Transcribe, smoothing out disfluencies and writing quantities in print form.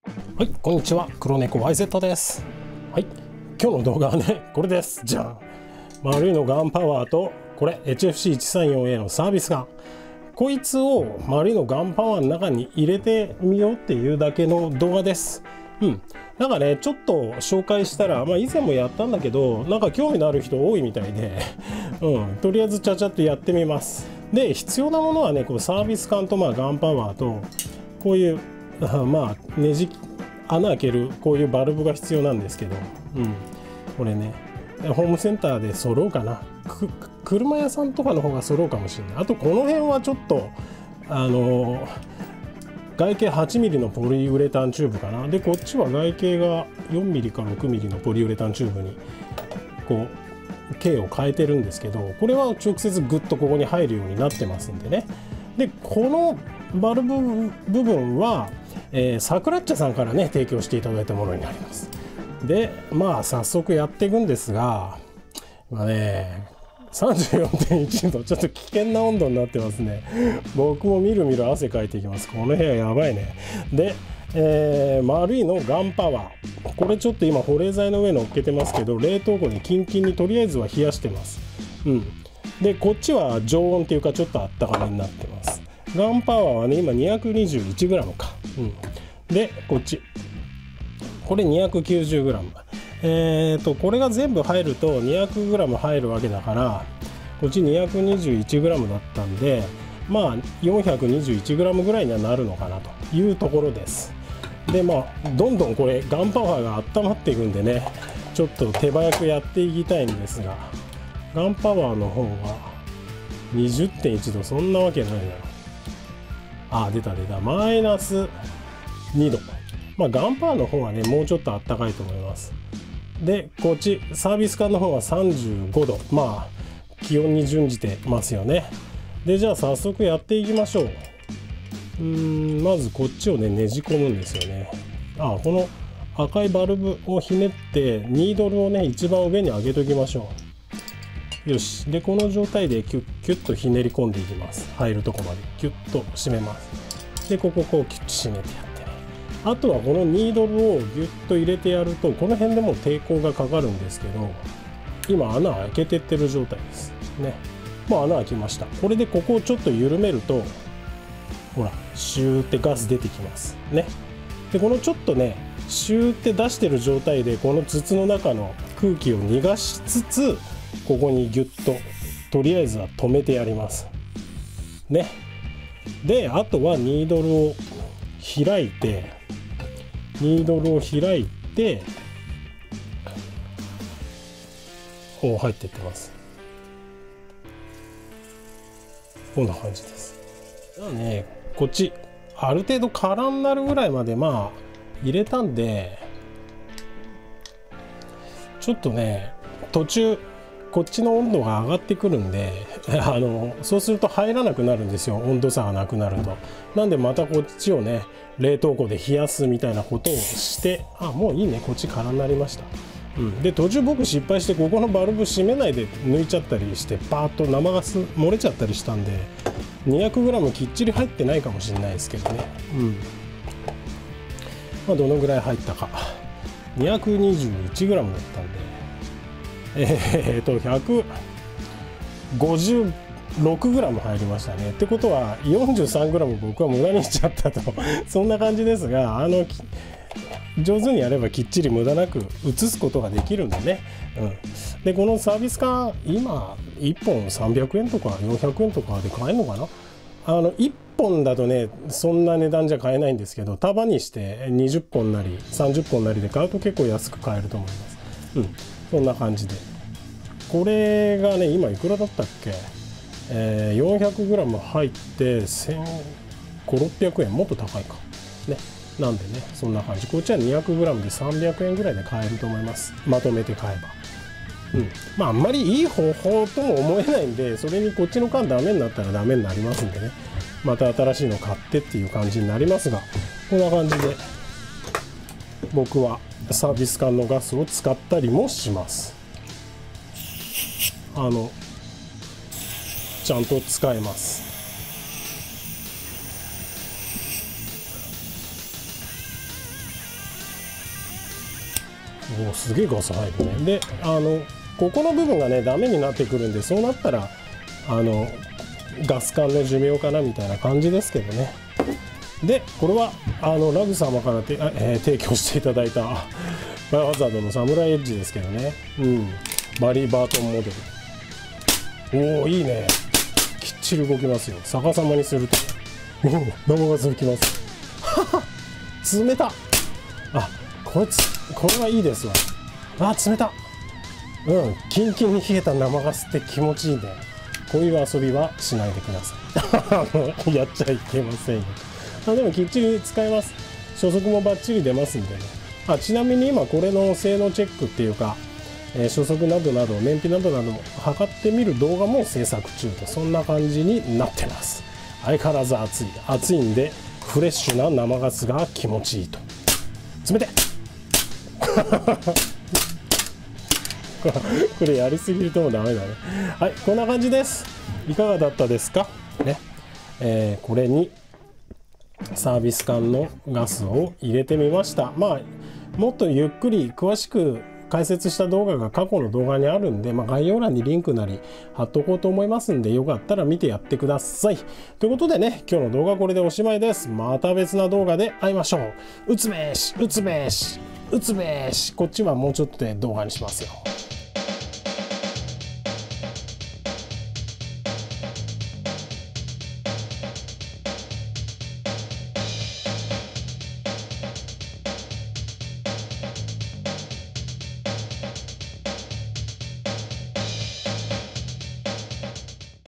はい、こんにちは。黒猫 YZ です。はい、今日の動画はね、これです。じゃん。丸いのガンパワーと、これ HFC134A のサービスガン。こいつを丸いのガンパワーの中に入れてみようっていうだけの動画です。なんかね、ちょっと紹介したら、以前もやったんだけど、なんか興味のある人多いみたいで、とりあえずちゃちゃっとやってみます。で、必要なものはね、こうサービス缶とガンパワーと、こういうネジ穴開けるこういうバルブが必要なんですけど、これねホームセンターで揃うかな、車屋さんとかの方が揃うかもしれない。あとこの辺はちょっと外径 8mm のポリウレタンチューブかな。でこっちは外径が 4mm か 6mm のポリウレタンチューブにこう径を変えてるんですけど、これは直接グッとここに入るようになってますんでね。でこのバルブ部分は、サクラッチャさんからね提供していただいたものになります。で早速やっていくんですが、今ね 34.1 度、ちょっと危険な温度になってますね。僕もみるみる汗かいていきます。この部屋やばいね。で、丸いのガンパワー、これちょっと今保冷剤の上乗っけてますけど、冷凍庫でキンキンにとりあえずは冷やしてます。でこっちは常温っていうかちょっとあったかめになってます。ガンパワーはね今 221g か、でこっちこれ 290g、これが全部入ると 200g 入るわけだから、こっち 221g だったんで421g ぐらいにはなるのかなというところです。でどんどんこれガンパワーが温まっていくんでね、ちょっと手早くやっていきたいんですが、ガンパワーの方が 20.1 度、そんなわけないだろう。出たマイナス2度。ガンパワーの方はねもうちょっとあったかいと思います。でこっちサービス缶の方は35度、気温に準じてますよね。でじゃあ早速やっていきましょう。まずこっちをねねじ込むんですよね。この赤いバルブをひねってニードルをね一番上に上げときましょう。よし。でこの状態でキュッとひねり込んでいきます。入るとこまでキュッと締めます。でこここうキュッと締めてやってね、あとはこのニードルをギュッと入れてやるとこの辺でも抵抗がかかるんですけど、今穴開けてってる状態ですね。穴開きました。これでここをちょっと緩めるとほらシューってガス出てきますね。でこのちょっとねシューって出してる状態でこの筒の中の空気を逃がしつつ、ここにギュッととりあえずは止めてやりますね。であとはニードルを開いて入っていってます。こんな感じです。じゃあねこっちある程度空になるぐらいまで入れたんで、ちょっとね途中こっちの温度が上がってくるんでそうすると入らなくなるんですよ、温度差がなくなると。なんでまたこっちをね冷凍庫で冷やすみたいなことをして、もういいね、こっち空になりました。で途中僕失敗してここのバルブ閉めないで抜いちゃったりしてパーッと生ガス漏れちゃったりしたんで 200g きっちり入ってないかもしれないですけどね。どのぐらい入ったか 221g だったんで156g 入りましたね。ってことは 43g 僕は無駄にしちゃったとそんな感じですが、上手にやればきっちり無駄なく移すことができるんでね。でこのサービス缶今1本300円とか400円とかで買えるのかな。1本だとねそんな値段じゃ買えないんですけど、束にして20本なり30本なりで買うと結構安く買えると思います。そんな感じで、これがね今いくらだったっけ、400g 入って1500600円、もっと高いかね。なんでねそんな感じ。こっちは 200g で300円ぐらいで買えると思います、まとめて買えば。あんまりいい方法とも思えないんで、それにこっちの缶ダメになったらダメになりますんでね、また新しいの買ってっていう感じになりますが、こんな感じで僕はサービス缶のガスを使ったりもします。ちゃんと使えます。 おお、すげえガス入るね。でここの部分がねダメになってくるんで、そうなったらガス管の寿命かなみたいな感じですけどね。でこれはラグ様から提供していただいたバイオハザードのサムライエッジですけどね、バリー・バートンモデル。おお、いいね、きっちり動きますよ。逆さまにすると生ガス吹きます。冷た。これはいいですわ。冷た。キンキンに冷えた生ガスって気持ちいいね。こういう遊びはしないでくださいやっちゃいけませんよ。でもきっちり使えます。初速もバッチリ出ますんでね。ちなみに今これの性能チェックっていうか、初速などなど燃費などなど測ってみる動画も制作中で、そんな感じになってます。相変わらず暑いんでフレッシュな生ガスが気持ちいいと。冷てこれやりすぎるともうダメだね。はい、こんな感じです。いかがだったですかね。これにサービス管のガスを入れてみました。もっとゆっくり詳しく解説した動画が過去の動画にあるんで、概要欄にリンクなり貼っとこうと思いますんで、よかったら見てやってください。ということでね、今日の動画はこれでおしまいです。また別な動画で会いましょう。打つべし、打つべし、打つべし。こっちはもうちょっとで動画にしますよ。